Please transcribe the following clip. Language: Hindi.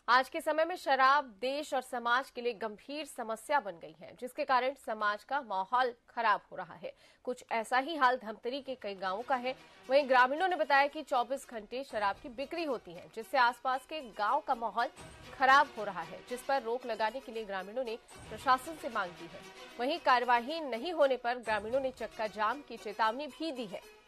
आज के समय में शराब देश और समाज के लिए गंभीर समस्या बन गई है, जिसके कारण समाज का माहौल खराब हो रहा है। कुछ ऐसा ही हाल धमतरी के कई गांवों का है। वहीं ग्रामीणों ने बताया कि 24 घंटे शराब की बिक्री होती है, जिससे आसपास के गांव का माहौल खराब हो रहा है, जिस पर रोक लगाने के लिए ग्रामीणों ने प्रशासन से मांग की है। वहीं कार्यवाही नहीं होने पर ग्रामीणों ने चक्का जाम की चेतावनी भी दी है।